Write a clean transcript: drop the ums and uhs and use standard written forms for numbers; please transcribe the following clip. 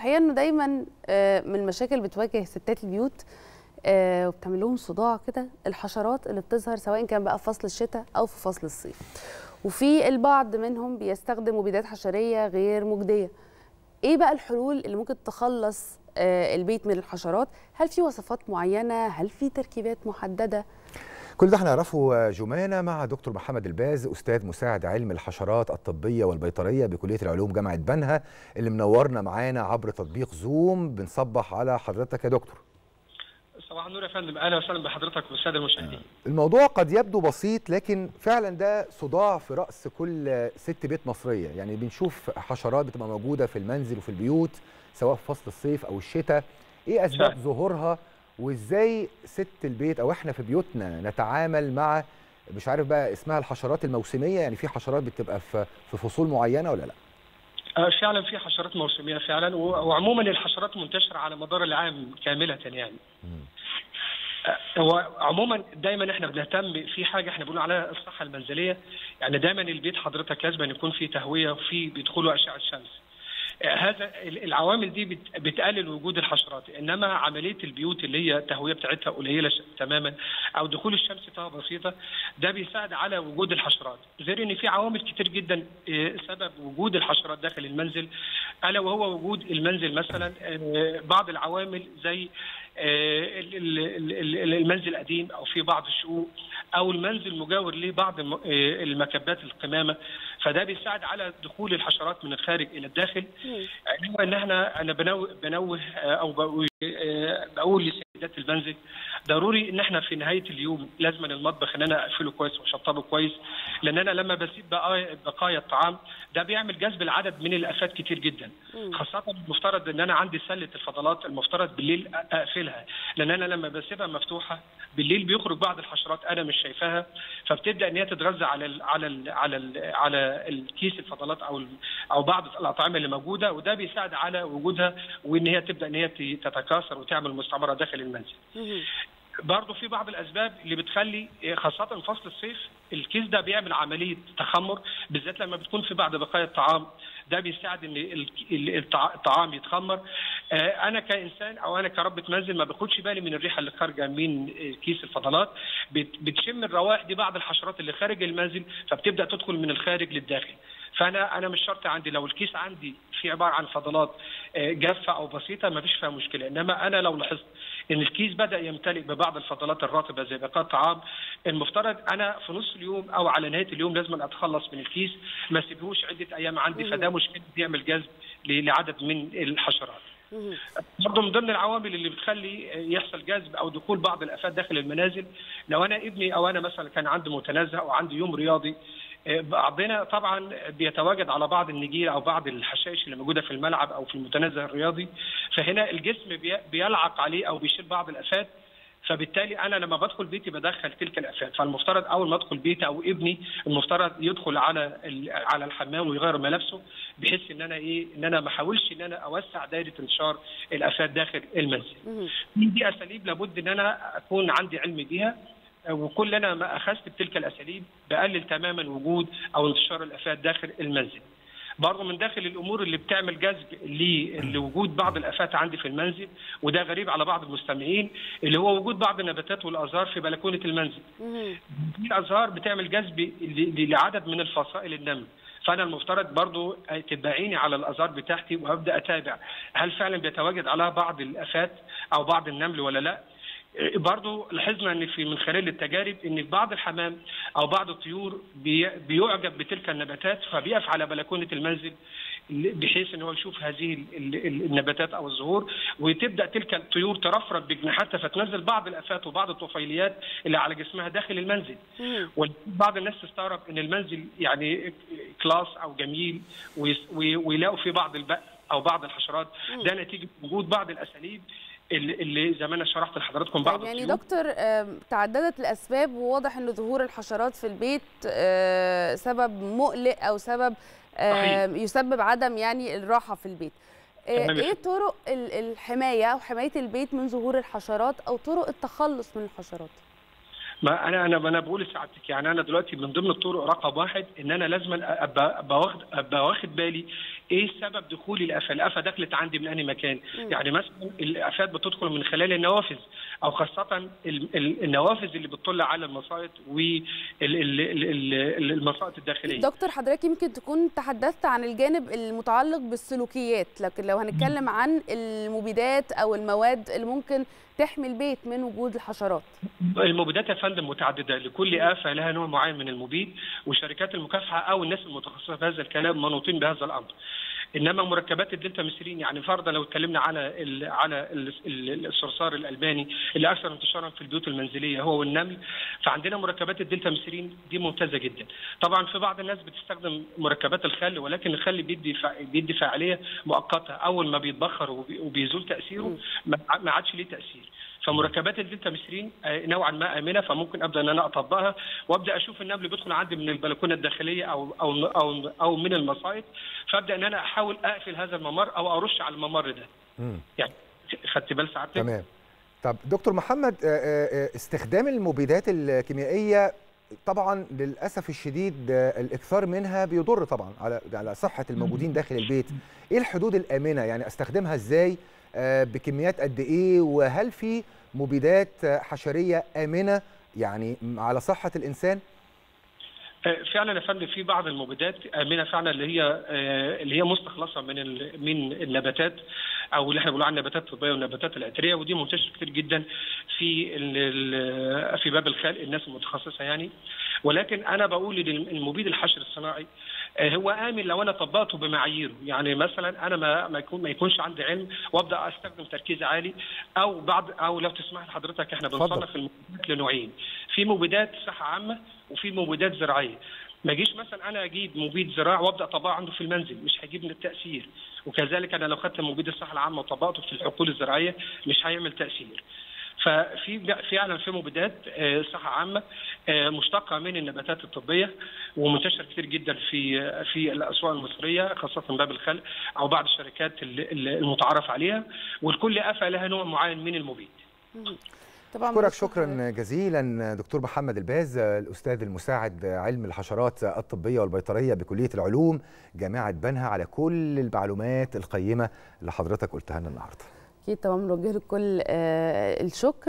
الحقيقه انه دايما من المشاكل بتواجه ستات البيوت وبتعمل لهم صداع كده الحشرات اللي بتظهر، سواء كان بقى في فصل الشتاء او في فصل الصيف. وفي البعض منهم بيستخدم مبيدات حشريه غير مجديه. ايه بقى الحلول اللي ممكن تخلص البيت من الحشرات؟ هل في وصفات معينه؟ هل في تركيبات محدده؟ كل ده هنعرفه جمانة مع دكتور محمد الباز، أستاذ مساعد علم الحشرات الطبية والبيطرية بكلية العلوم جامعة بنها، اللي منورنا معانا عبر تطبيق زوم. بنصبح على حضرتك يا دكتور. صباح النور يا فندم، اهلا وسهلا بحضرتك والساده المشاهدين. الموضوع قد يبدو بسيط، لكن فعلا ده صداع في رأس كل ست بيت مصرية. يعني بنشوف حشرات بتبقى موجودة في المنزل وفي البيوت، سواء في فصل الصيف أو الشتاء. إيه أسباب ظهورها؟ وازاي ست البيت او احنا في بيوتنا نتعامل مع، مش عارف بقى اسمها، الحشرات الموسميه؟ يعني في حشرات بتبقى في فصول معينه ولا لا؟ فعلا في حشرات موسميه فعلا، وعموما الحشرات منتشره على مدار العام كامله يعني. هو عموما دايما احنا بنهتم في حاجه احنا بنقول عليها الصحه المنزليه. يعني دايما البيت حضرتك لازم يكون فيه تهويه وفي بيدخلوا اشعه شمس. هذا العوامل دي بتقلل وجود الحشرات، انما عمليه البيوت اللي هي التهويه بتاعتها قليله تماما او دخول الشمس فيها بسيطه، ده بيساعد على وجود الحشرات. غير ان في عوامل كتير جدا سبب وجود الحشرات داخل المنزل، الا وهو وجود المنزل مثلا بعض العوامل زي المنزل القديم او في بعض الشقوق او المنزل مجاور له بعض المكبات القمامه، فده بيساعد على دخول الحشرات من الخارج الى الداخل. ان انا بنوه او بقول لسيدات المنزل ضروري ان احنا في نهايه اليوم لازم المطبخ ان انا اقفله كويس واشطبه كويس، لان انا لما بسيب بقايا الطعام ده بيعمل جذب العدد من الافات كتير جدا. خاصه المفترض ان انا عندي سله الفضلات المفترض بالليل اقفلها، لان انا لما بسيبها مفتوحه بالليل بيخرج بعض الحشرات انا مش شايفاها، فبتبدا ان هي تتغذى على الكيس الفضلات او بعض الاطعمه اللي موجوده، وده بيساعد على وجودها وان هي تبدا ان هي تتكاثر وتعمل مستعمره داخل المنزل. برضه في بعض الاسباب اللي بتخلي خاصه فصل الصيف الكيس ده بيعمل عمليه تخمر، بالذات لما بتكون في بعض بقايا الطعام، ده بيساعد ان الطعام يتخمر. انا كانسان او انا كربة منزل ما باخدش بالي من الريحه اللي خارجه من كيس الفضلات، بتشم الروائح دي بعض الحشرات اللي خارج المنزل، فبتبدا تدخل من الخارج للداخل. فانا مش شرط عندي لو الكيس عندي في عباره عن فضلات جافه او بسيطه ما فيش فيها مشكله، انما انا لو لاحظت ان الكيس بدا يمتلئ ببعض الفضلات الرطبه زي بقايا الطعام، المفترض انا في نص اليوم او على نهايه اليوم لازم اتخلص من الكيس، ما اسيبهوش عده ايام عندي، فده مشكله بيعمل جذب لعدد من الحشرات. برضه من ضمن العوامل اللي بتخلي يحصل جذب او دخول بعض الافات داخل المنازل، لو انا ابني او انا مثلا كان عندي متنزه او عندي يوم رياضي، بعضنا طبعا بيتواجد على بعض النجيل او بعض الحشائش اللي موجوده في الملعب او في المتنزه الرياضي، فهنا الجسم بيلعق عليه او بيشيل بعض الافات، فبالتالي انا لما بدخل بيتي بدخل تلك الافات. فالمفترض اول ما ادخل بيتي او ابني المفترض يدخل على الحمام ويغير ملابسه، بحيث ان انا ما احاولش ان انا اوسع دائره انتشار الافات داخل المنزل. دي اساليب لابد ان انا اكون عندي علم بيها، وكلنا ما اخذت بتلك الاساليب بقلل تماما وجود او انتشار الافات داخل المنزل. برضه من داخل الامور اللي بتعمل جذب لوجود بعض الافات عندي في المنزل، وده غريب على بعض المستمعين، اللي هو وجود بعض النباتات والازهار في بلكونه المنزل. دي الازهار بتعمل جذب لعدد من الفصائل النمل، فانا المفترض برضه تبقى عيني على الازهار بتاعتي وابدا اتابع هل فعلا بيتواجد عليها بعض الافات او بعض النمل ولا لا. برضو لاحظنا ان من خلال التجارب ان في بعض الحمام او بعض الطيور بيعجب بتلك النباتات، فبيقف على بلكونه المنزل بحيث ان هو يشوف هذه النباتات او الزهور، وتبدا تلك الطيور ترفرف بجناحاتها فتنزل بعض الافات وبعض الطفيليات اللي على جسمها داخل المنزل. وبعض الناس تستغرب ان المنزل يعني كلاس او جميل ويلاقوا فيه بعض البق او بعض الحشرات، ده نتيجه وجود بعض الاساليب اللي زي ما انا شرحت لحضراتكم بعض يعني دكتور تعددت الاسباب، وواضح ان ظهور الحشرات في البيت سبب مقلق او سبب يسبب عدم يعني الراحه في البيت. ايه طرق الحمايه او حمايه البيت من ظهور الحشرات او طرق التخلص من الحشرات؟ ما انا بقول لسعادتك، يعني انا دلوقتي من ضمن الطرق رقم واحد ان انا لازم ابقى واخد بالي ايه سبب دخول الافه؟ الافه دخلت عندي من اي مكان؟ يعني مثلا الافات بتدخل من خلال النوافذ، او خاصه النوافذ اللي بتطل على المصائد والمصائد الداخليه. دكتور حضرتك يمكن تكون تحدثت عن الجانب المتعلق بالسلوكيات، لكن لو هنتكلم عن المبيدات او المواد اللي ممكن تحمي البيت من وجود الحشرات. المبيدات يا فندم متعدده، لكل آفة لها نوع معين من المبيد، وشركات المكافحه او الناس المتخصصه في هذا الكلام منوطين بهذا الامر. انما مركبات الدلتا ميثيلين، يعني فرضا لو اتكلمنا على الصرصار الالماني اللي اكثر انتشارا في البيوت المنزليه هو والنمل، فعندنا مركبات الدلتا ميثيلين دي ممتازه جدا. طبعا في بعض الناس بتستخدم مركبات الخل، ولكن الخل بيدي فاعليه مؤقته، اول ما بيتبخر وبيزول تاثيره ما عادش ليه تاثير. فمركبات الدلتا ميثيلين نوعا ما امنه، فممكن ابدا ان انا اطبقها وابدا اشوف النمل بيدخل عندي من البلكونه الداخليه او من المصائد، فابدا ان انا احاول اقفل هذا الممر او ارش على الممر ده. يعني خدت بال سعادتك؟ تمام. طب دكتور محمد، استخدام المبيدات الكيميائيه طبعا للاسف الشديد الاكثار منها بيضر طبعا على صحه الموجودين داخل البيت. ايه الحدود الامنه؟ يعني استخدمها ازاي؟ بكميات قد ايه؟ وهل في مبيدات حشريه امنه يعني على صحه الانسان؟ فعلا يا فندم في بعض المبيدات امنه فعلا، اللي هي مستخلصه من النباتات، او اللي احنا بنقول عنها النباتات الطبيه والنباتات العطريه، ودي منتشره كتير جدا في باب الخلق الناس المتخصصه يعني. ولكن انا بقول ان المبيد الحشر الصناعي هو امن لو انا طبقته بمعاييره. يعني مثلا انا ما يكونش عندي علم وابدا استخدم تركيز عالي، او لو تسمح لحضرتك احنا بنصنف المبيدات لنوعين، في مبيدات صحه عامه وفي مبيدات زراعيه. ما اجيش مثلا انا اجيب مبيد زراعي وابدا اطبقه عنده في المنزل، مش هيجيب من التاثير. وكذلك انا لو خدت مبيد الصحه العامه وطبقته في الحقول الزراعيه مش هيعمل تاثير. ففي فعلا في مبيدات صحه عامه مشتقه من النباتات الطبيه، ومنتشر كتير جدا في الاسواق المصريه خاصه باب الخلق او بعض الشركات المتعارف عليها، والكل آفة لها نوع معين من المبيد. أشكرك شكرا جزيلا دكتور محمد الباز، الأستاذ المساعد علم الحشرات الطبية والبيطرية بكلية العلوم جامعة بنها، على كل المعلومات القيمة اللي حضرتك قلتها لنا النهارده. أكيد طبعا بنوجه له كل الشكر.